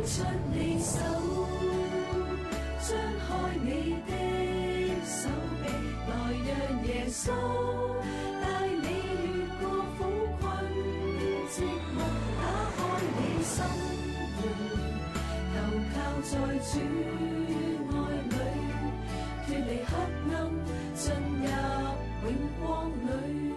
出你手，張開你的手臂，來讓耶穌帶你越過苦困寂寞，打開你心門，投靠在主愛裏，脫離黑暗，進入永光裏。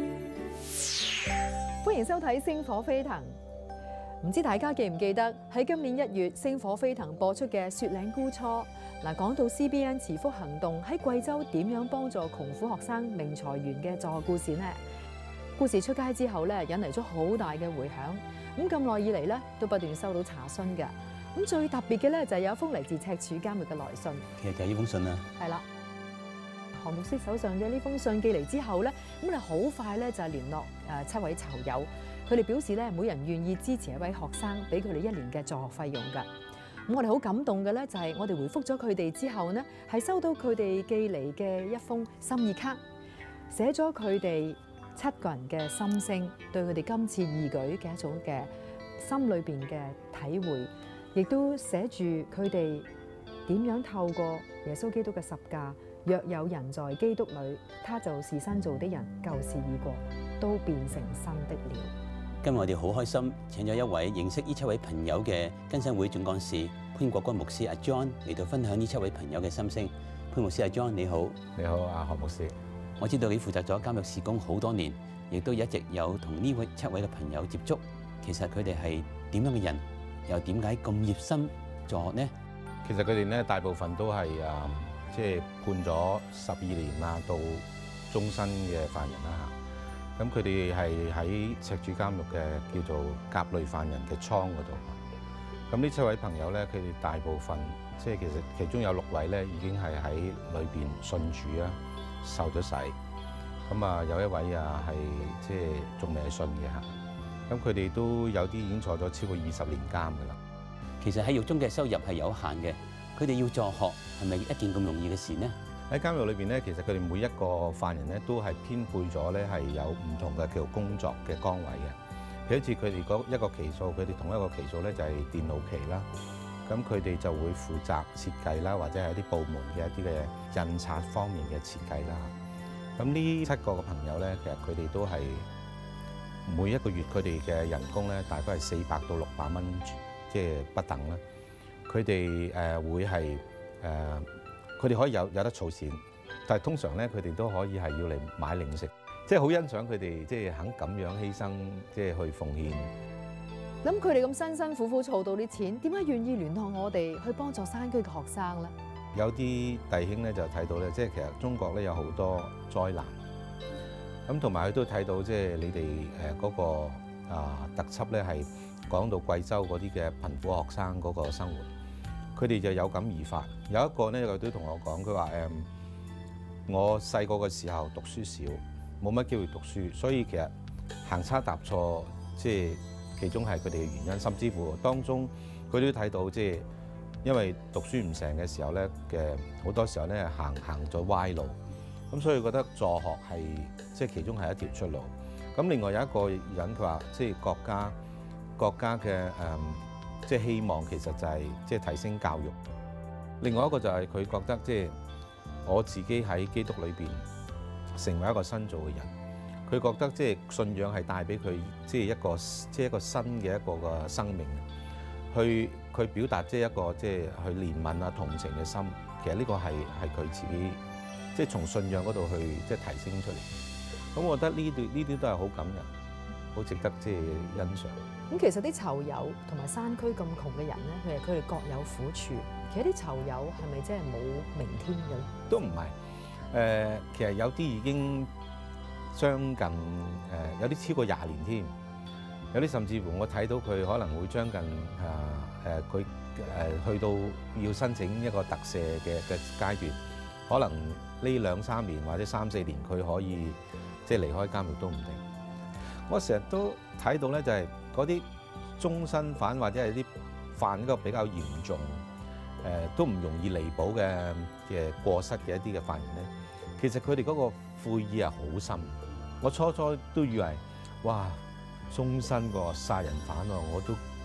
歡迎收睇《星火飛騰》。唔知大家記唔記得喺今年1月《星火飛騰》播出嘅《雪嶺孤雛》嗱，講到 CBN 慈福行動喺貴州點樣幫助窮苦學生明財源嘅助學故事呢？故事出街之後咧，引嚟咗好大嘅迴響。咁耐以嚟咧，都不斷收到查詢嘅。咁最特別嘅咧，就係有一封嚟自赤柱監獄嘅來信。 其實就係呢封信啦。 係啦，何牧師手上嘅呢封信寄嚟之後咧，咁你好快咧就係聯絡7位囚友。佢哋表示咧，每人願意支持一位學生，俾佢哋1年嘅助學費用㗎。咁我哋好感動嘅咧，就係我哋回覆咗佢哋之後呢，係收到佢哋寄嚟嘅一封心意卡，寫咗佢哋7個人嘅心聲，對佢哋今次義舉嘅一種嘅心裏邊嘅體會，亦都寫住佢哋點樣透過耶穌基督嘅十架，若有人在基督裏，他就是新造的人，舊事已過，都變成新的了。 今日我哋好開心，請咗一位認識呢7位朋友嘅更新會總幹事潘國軍牧師阿 John 嚟到分享呢7位朋友嘅心聲。潘牧師阿 John 你好。 你好，阿何牧師。 我知道你負責咗監獄事工好多年，亦都一直有同呢7位嘅朋友接觸。其實佢哋係點樣嘅人，又點解咁熱心助學呢？ 其實佢哋咧大部分都係即係判咗12年啦到終身嘅犯人啦嚇。咁佢哋係喺赤柱監獄嘅叫做甲類犯人嘅倉嗰度。咁呢7位朋友咧，佢哋大部分即係其實其中有6位咧已經係喺裏邊信主啊，受咗洗。咁有一位係即係仲未係信嘅嚇。咁佢哋都有啲已經坐咗超過20年監㗎啦。 其實喺獄中嘅收入係有限嘅，佢哋要助學係咪一件咁容易嘅事呢？ 喺監獄裏邊咧，其實佢哋每一個犯人咧都係編配咗咧係有唔同嘅叫工作嘅崗位嘅。譬如好似佢哋嗰一個期數，佢哋同一個期數咧就係電腦期啦。咁佢哋就會負責設計啦，或者係一啲部門嘅一啲嘅印刷方面嘅設計啦。咁呢7個嘅朋友咧，其實佢哋都係每一個月佢哋嘅人工咧，大概係400到600蚊，即係不等啦。佢哋會係佢哋可以有得儲錢，但係通常咧，佢哋都可以係要嚟買零食，即係好欣賞佢哋即係肯咁樣犧牲，即係去奉獻。 咁佢哋咁辛辛苦苦儲到啲錢，點解願意聯絡我哋去幫助山區嘅學生咧？ 有啲弟兄咧就睇到咧，即係其實中國咧有好多災難，咁同埋佢都睇到即係你哋嗰個特輯咧係講到貴州嗰啲嘅貧苦學生嗰個生活。佢哋就有感而發，有一個咧佢都同我講，佢話我細個嘅時候讀書少，冇乜機會讀書，所以其實行差踏錯，即係其中係佢哋嘅原因，甚至乎當中佢都睇到，即係因為讀書唔成嘅時候咧嘅好多時候咧行咗歪路，咁所以覺得助學係即係其中係一條出路。咁另外有一個人佢話，即係國家嘅即係希望其實就係即係提升教育。另外一個就係佢覺得即係我自己喺基督裏邊成為一個新造嘅人，佢覺得即係信仰係帶俾佢即係一個新嘅一個生命，去表達即係一個即係去憐憫啊同情嘅心。其實呢個係佢自己即係從信仰嗰度去即係提升出嚟。咁我覺得呢啲都係好感人，好值得即係欣賞。 咁其實啲囚友同埋山區咁窮嘅人咧，佢哋各有苦處。其實啲囚友係咪真係冇明天嘅咧？ 都唔係，其實有啲已經將近有啲超過20年添，有啲甚至乎我睇到佢可能會將近佢去到要申請一個特赦嘅階段，可能呢2-3年或者3-4年佢可以即係離開監獄都唔定。我成日都睇到咧，就係嗰啲終身犯或者係啲犯一個比較嚴重，都唔容易彌補嘅過失嘅一啲嘅犯人咧，其實佢哋嗰個悔意係好深。我初都以為，哇，終身個殺人犯喎，我都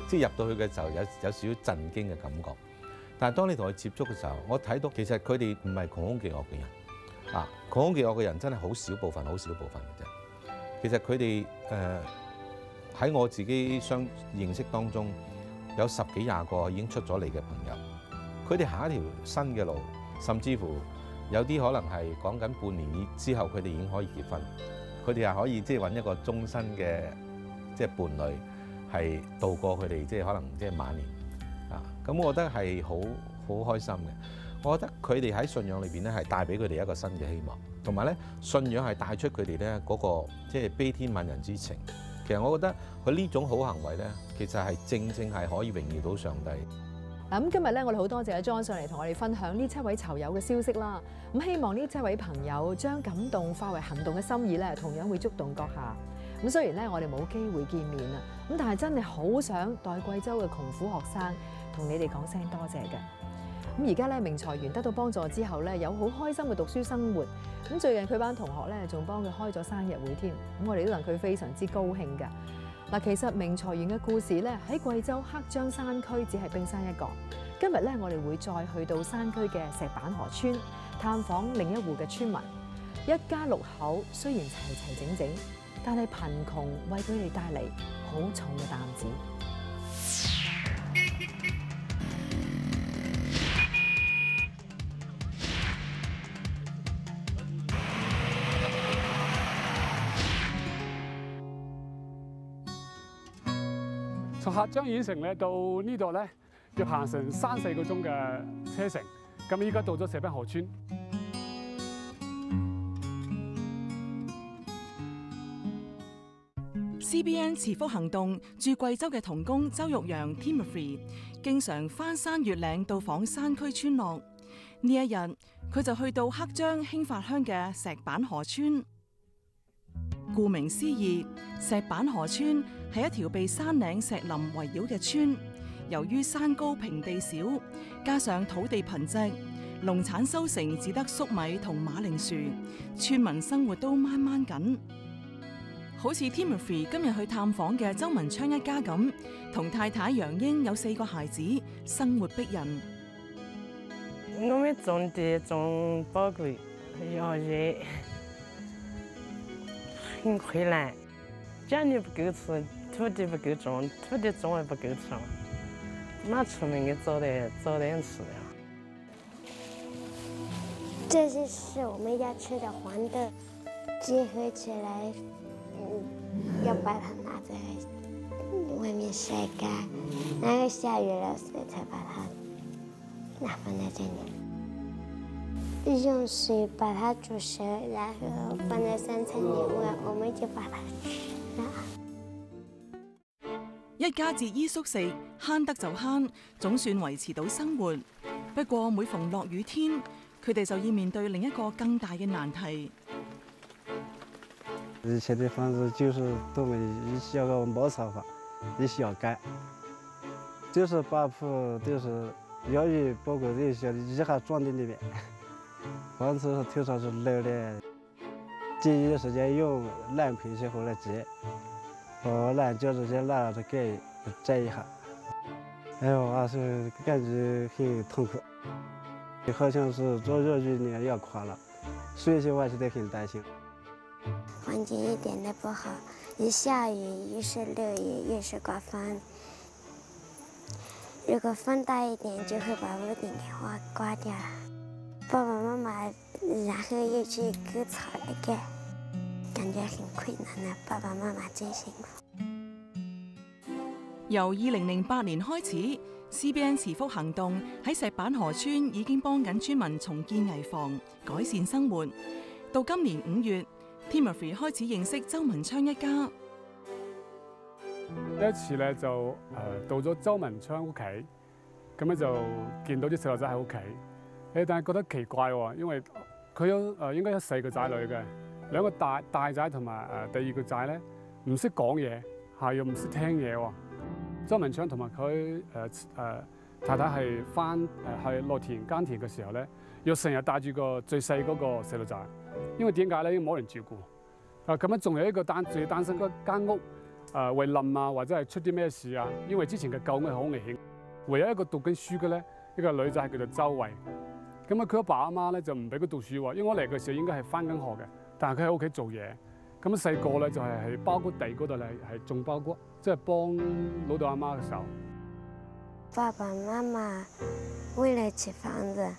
即係入到去嘅時候有少少震驚嘅感覺。但係當你同佢接觸嘅時候，我睇到其實佢哋唔係窮兇極惡嘅人啊，窮兇極惡嘅人真係好少部分嘅啫。其實佢哋喺我自己認識當中，有10幾20個已經出咗嚟嘅朋友，佢哋行一條新嘅路，甚至乎有啲可能係講緊半年之後，佢哋已經可以結婚，佢哋係可以即係揾一個終身嘅即係伴侶，係度過佢哋即係可能即係晚年啊。咁我覺得係好開心嘅。我覺得佢哋喺信仰裏邊咧係帶俾佢哋一個新嘅希望，同埋咧信仰係帶出佢哋咧嗰個即係悲天憫人之情。其實我覺得佢呢種好行為咧，其實係正係可以榮耀到上帝。 嗱，咁今日咧，我哋好多謝阿 John 上嚟同我哋分享呢7位囚友嘅消息啦。咁希望呢7位朋友將感動化為行動嘅心意咧，同樣會觸動閣下。咁雖然咧我哋冇機會見面啊，咁但係真係好想代貴州嘅窮苦學生同你哋講聲多謝嘅。咁而家咧明財園得到幫助之後咧，有好開心嘅讀書生活。咁最近佢班同學咧仲幫佢開咗生日會添，咁我哋都戥佢非常之高興㗎。嗱，其實明財園嘅故事咧喺貴州黑張山區只係冰山一角。今日咧我哋會再去到山區嘅石板河村探訪另一戶嘅村民，一家6口雖然齊齊整整，但係貧窮為佢哋帶嚟好重嘅擔子。 從黑張縣城咧到呢度咧，要行成3-4個鐘嘅車程。咁依家到咗石板河村。 CBN 慈福行動駐貴州嘅童工周玉陽 Timothy 經常翻山越嶺到訪山區村落。呢一日，佢就去到黑張興發鄉嘅石板河村。顧名思義，石板河村係一條被山嶺石林圍繞嘅村。由於山高平地少，加上土地貧瘠，農產收成只得粟米同馬鈴薯，村民生活都掹掹緊。好似 Timothy 今日去探訪嘅周文昌一家咁，同太太楊英有4個孩子，生活逼人。 我們種地種寶貴，要熱，很困難。家裏不夠吃，土地不夠種，土地種也不夠吃，哪出門給找點吃呀？ 這些是我們要吃的黃豆，結合起來，要把它拿在外面曬乾，然後下雨了所以才把它拿放在這裡，用水把它煮熟，然後放在3層裡面，我們就把它吃了。 一家節衣縮食，慳得就慳，總算維持到生活。不過每逢落雨天，佢哋就要面對另一個更大嘅難題。 以前的房子就是都沒一小個茅草房，一小間，就是把鋪就是要雨包括這些一下裝在裡面，房子頭上是漏的，接雨的時間用爛皮鞋回來接，爛就是先拿着蓋摘一下，哎呦，還是感覺很痛苦，好像是坐熱雨年要垮了，所以說我覺得很擔心。 環境一點都不好，一下雨，一是漏雨，一是刮風。如果風大一點，就會把屋頂給刮掉。爸爸媽媽然後又去割草來蓋，感覺很困難啊！爸爸媽媽真辛苦。 由2008年開始 ，CBN 慈福行動喺石板河村已經幫緊村民重建危房，改善生活。到今年5月。Timothy 開始認識周文昌一家。 第一次咧就到咗周文昌屋企，咁咧就見到啲細路仔喺屋企，但係覺得奇怪喎，因為佢有應該有4個仔女嘅，2個大仔同埋第2個仔咧唔識講嘢，又唔識聽嘢喎。周文昌同埋佢太太係去落田耕田嘅時候咧，要成日帶住個最細嗰個細路仔。因為點解咧？因為冇人照顧。咁樣仲有一個最單身嗰間屋， 會冧啊，或者係出啲咩事啊。因為之前嘅救屋係好危險，唯有一個讀緊書嘅咧，一個女仔叫做周慧。咁啊，佢阿爸阿媽咧就唔俾佢讀書喎，因為我嚟嘅時候應該係翻緊學嘅，但係佢喺屋企做嘢。咁細個咧就係喺包谷地嗰度咧係種包谷，即係幫老豆阿媽嘅手。 爸爸媽媽為了吃房子，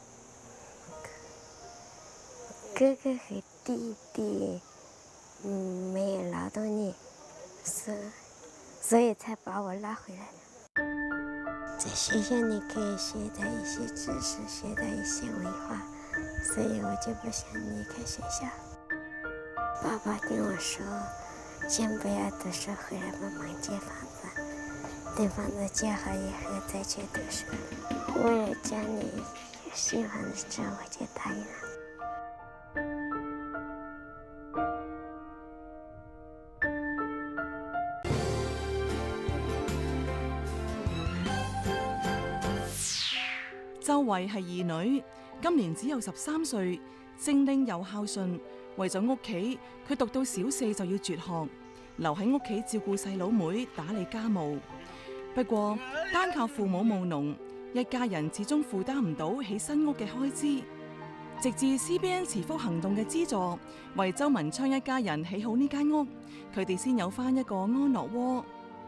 哥哥和弟弟沒有勞動力，所以才把我拉回來的。在學校你可以學到一些知識，學到一些文化，所以我就不想離開學校。爸爸跟我說，先不要讀書，回來幫忙借房子，等房子借好以後再去讀書。為了家裏有新房子住，我就答應了。 周慧係二女，今年只有13歲，精靈又孝順。為咗屋企，佢讀到小4就要輟學，留喺屋企照顧細佬妹，打理家務。不過單靠父母務農，一家人始終負擔唔到起新屋嘅開支。直至 CBN 慈福行動嘅資助，為周文昌一家人起好呢間屋，佢哋先有返一個安樂窩。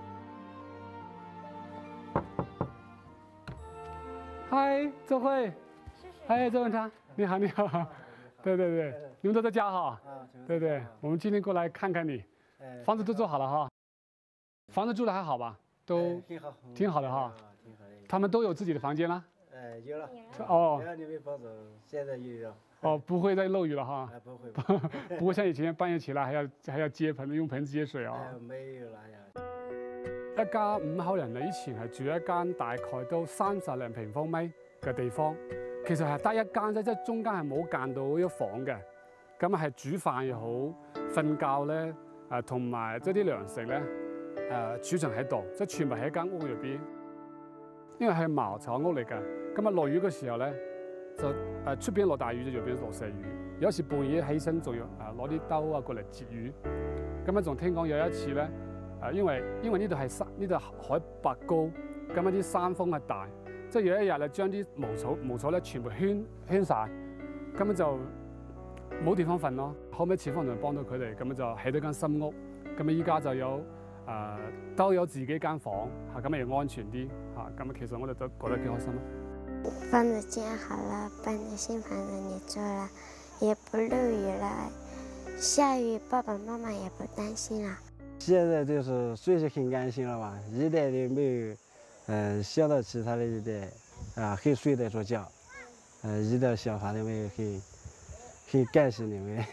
嗨，周慧，嗨，周文昌，你好，你好，對對對，你們都在家哈？對對，我們今天過來看看你，房子都做好了哈？房子住得還好吧？都挺好的哈。他們都有自己的房間啦？ 有了。 哦。 你們房子現在有了。 哦，不會再漏雨了哈？ 不會。 不會像以前半夜起來還要接盆，用盆接水啊？ 沒有啦呀。 一家5口人啊，以前係住一間大概都30零平方米嘅地方，其實係得一間啫，即係中間係冇間到一房嘅。咁係煮飯又好，瞓覺咧，同埋即係啲糧食咧，儲存喺度，即係全部喺間屋入邊。因為係茅草屋嚟㗎，咁啊落雨嘅時候咧，就出邊落大雨就入邊落細雨。有時半夜起身仲要攞啲兜啊過嚟截雨。咁啊仲聽講有一次咧。因為呢度係呢度海拔高，咁樣啲山風係大，即係有一日咧將啲茅草咧全部圈晒，咁樣就冇地方瞓咯。後尾慈福行動幫到佢哋，咁樣就起到間新屋，咁啊依家就有都有自己間房嚇，咁又安全啲嚇，咁啊其實我哋都覺得幾開心咯。 房子建好了，搬到新房子裏住了，也不漏雨了，下雨爸爸媽媽也不擔心了。 現在就是睡得很安心了嘛，一點都沒有，想到其他的一點，可以睡得着覺，一點想法都沒有，很感謝你們。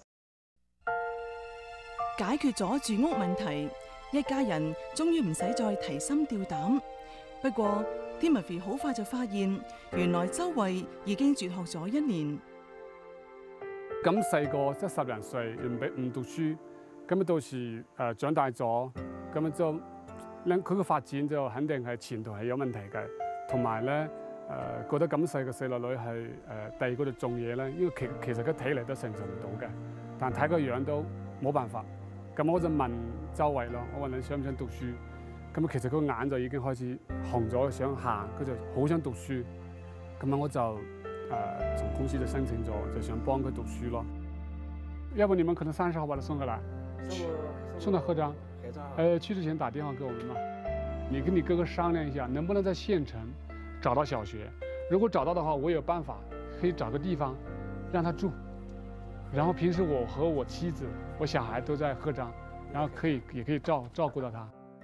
解決咗住屋問題，一家人終於唔使再提心吊膽。不過 Timothy 好快就發現，原來周慧已經輟學咗1年。 咁細個即係10零歲，唔讀書。咁啊，到時長大咗，咁啊就佢個發展就肯定係前途係有問題嘅。同埋咧覺得咁細嘅細路女係第二個度種嘢咧，因為其實佢體力都承受唔到嘅，但睇個樣都冇辦法。咁我就問周慧咯，我問你想唔想讀書？咁啊，其實佢個眼就已經開始紅咗，想行，佢就好想讀書。咁啊，我就從公司就申請咗，就想幫佢讀書咯。要不你們可能30號把他送過來。送到合章，去之前打電話給我們嘛。你跟你哥哥商量一下，能不能在縣城找到小學？如果找到的話，我有辦法可以找個地方讓他住。然後平時我和我妻子、我小孩都在合章，然後也可以照顧到他。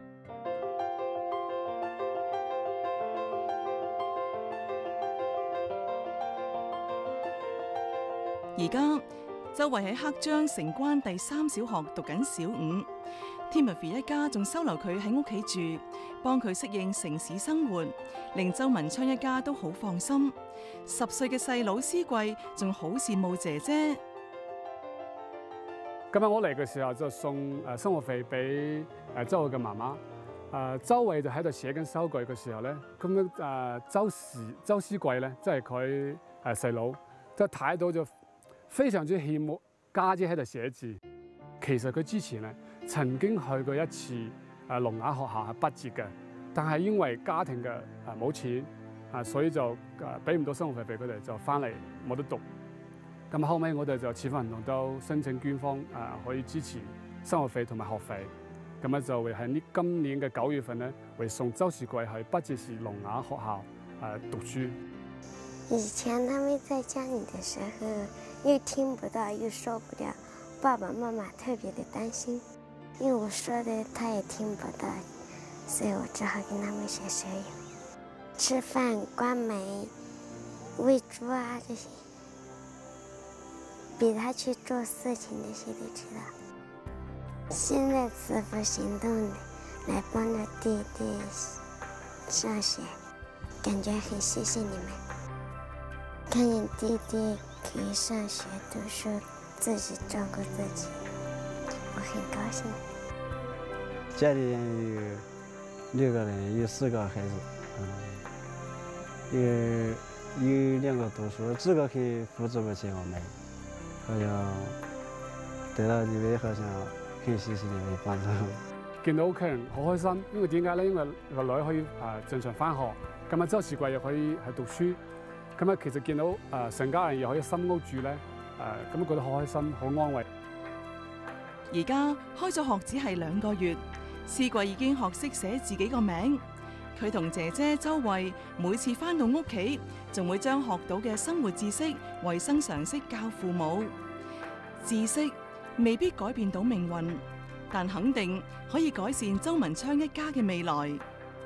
而家周慧喺黑章城關第3小學讀緊小5 ，Timothy 一家仲收留佢喺屋企住，幫佢適應城市生活，令周文昌一家都好放心。10歲嘅細佬思貴仲好羨慕姐姐。 今日我嚟嘅時候就送生活費俾周慧嘅媽媽。周慧就喺度寫緊收據嘅時候咧，咁樣周思貴咧，即係佢細佬，即係睇到就非常之羨慕家姐喺度寫字。其實佢之前咧曾經去過一次聾啞學校係畢業嘅，但係因為家庭嘅冇錢所以就俾唔到生活費俾佢哋，就翻嚟冇得讀。咁後尾我哋就似乎行動都申請捐方可以支持生活費同埋學費。咁咧就會喺今年嘅9月份咧，會送周士貴去畢節士聾啞學校讀書。 以前他們在家裡的時候，又聽不到又說不了，爸爸媽媽特別的擔心，因為我說的他也聽不到，所以我只好跟他們學手語。吃飯、關門、餵豬啊這些，比他去做事情那些都知道。現在慈福行動來幫助弟弟上學，感覺很謝謝你們。看見弟弟可以上學讀書，自己照顧自己，我很高興。 家裡有6個人，有4個孩子，有2個讀書，這個可以扶持不起我們，好像得到你們好像很謝謝你們幫助。 見到屋企人好開心，因為點解咧？因為個女可以正常返學，咁啊周士貴又可以係讀書。咁啊，其實見到成家人又可以新屋住咧，咁覺得好開心，好安慰。 而家開咗學只係2個月，士貴已經學識寫自己個名。佢同姐姐周慧每次返到屋企，仲會將學到嘅生活知識、衛生常識教父母。知識未必改變到命運，但肯定可以改善周文昌一家嘅未來。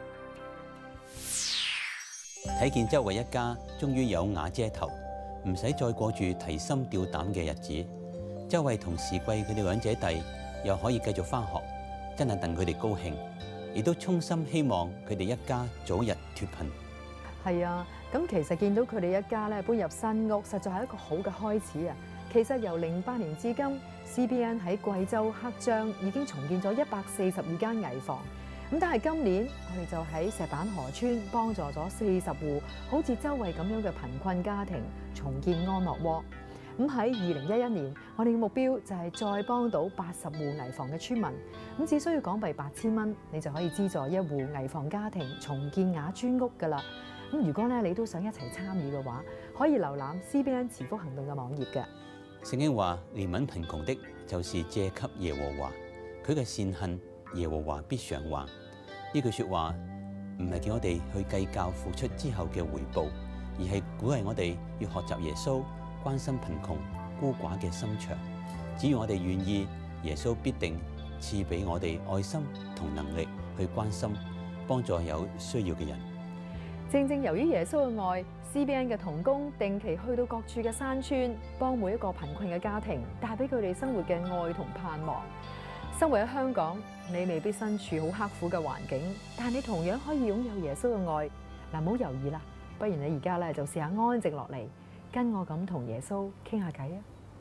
睇見周慧一家終於有瓦遮頭，唔使再過住提心吊膽嘅日子。周慧同士貴佢哋2姐弟又可以繼續返學，真係戥佢哋高興，亦都衷心希望佢哋一家早日脫貧。 係啊，咁其實見到佢哋一家咧搬入新屋，實在係一個好嘅開始啊！其實由08年至今 CBN 喺貴州黑章已經重建咗142間危房。咁但係今年我哋就喺石板河村幫助咗40戶好似周慧咁樣嘅貧困家庭重建安樂窩。咁喺2011年，我哋嘅目標就係再幫到80戶危房嘅村民。咁只需要港幣8000蚊，你就可以資助1戶危房家庭重建瓦磚屋㗎啦。咁如果咧你都想一齊參與嘅話，可以瀏覽 CBN 慈福行動嘅網頁嘅。 聖經話：憐憫貧窮的，就是借給耶和華，佢嘅善行耶和華必償還。呢句説話唔係叫我哋去計較付出之後嘅回報，而係鼓勵我哋要學習耶穌關心貧窮孤寡嘅心腸。只要我哋願意，耶穌必定賜俾我哋愛心同能力去關心幫助有需要嘅人。 正正由於耶穌嘅愛，CBN 嘅同工定期去到各處嘅山村，幫每一個貧困嘅家庭帶俾佢哋生活嘅愛同盼望。生活喺香港，你未必身處好刻苦嘅環境，但你同樣可以擁有耶穌嘅愛。嗱，唔好猶豫啦，不如你而家咧就試下安靜落嚟，跟我咁同耶穌傾下偈啊！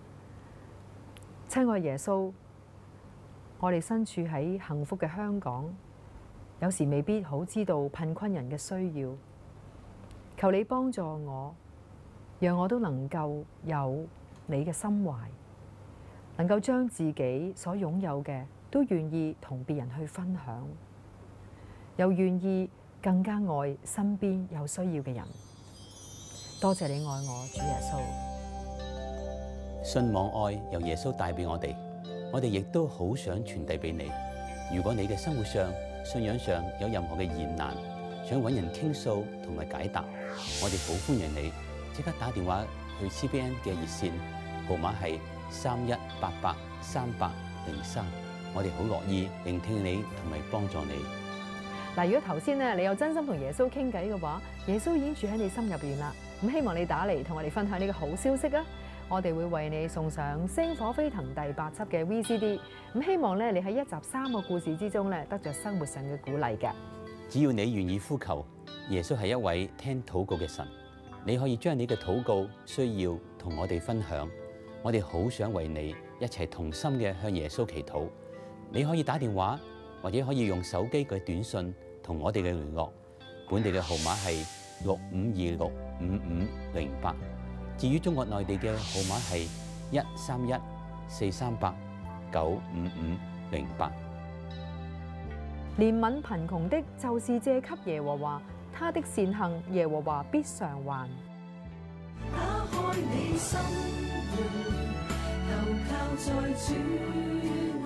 親愛耶穌，我哋身處喺幸福嘅香港，有時未必好知道貧困人嘅需要。求你幫助我，讓我都能夠有你嘅心懷，能夠將自己所擁有嘅都願意同別人去分享，又願意更加愛身邊有需要嘅人。多謝你愛我，主耶穌。 信望愛由耶穌帶俾我哋亦都好想傳遞俾你。如果你嘅生活上、信仰上有任何嘅疑難，想揾人傾訴同埋解答，我哋好歡迎你即刻打電話去 CBN 嘅熱線，號碼係31883803。我哋好樂意聆聽你同埋幫助你。 嗱，如果頭先咧你有真心同耶穌傾偈嘅話，耶穌已經住喺你心入邊啦。咁希望你打嚟同我哋分享呢個好消息啊！我哋會為你送上《星火飛騰》第8輯嘅 VCD。咁希望咧你喺1集3個故事之中咧得着生活上嘅鼓勵嘅。 只要你願意呼求，耶穌係一位聽禱告嘅神。你可以將你嘅禱告需要同我哋分享，我哋好想為你一齊同心嘅向耶穌祈禱。你可以打電話，或者可以用手機嘅短信同我哋嘅聯絡。本地嘅號碼係65265508。至於中國內地嘅號碼係131438955。 明白。 憐憫貧窮的，就是借給耶和華，他的善行耶和華必償還。 打開你心門，投靠在主。